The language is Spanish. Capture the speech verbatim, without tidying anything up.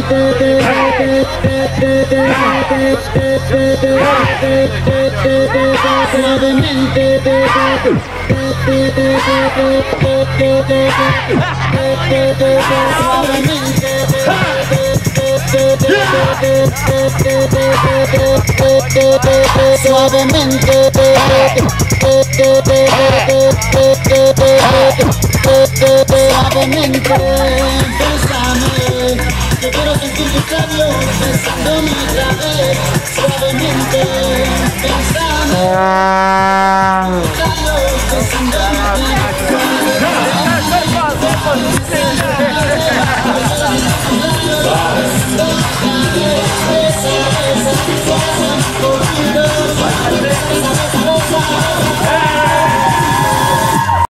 Suavemente, bésame, yo quiero sentir tus labios besándome otra vez. Suavemente, bésame, labios besándome otra vez.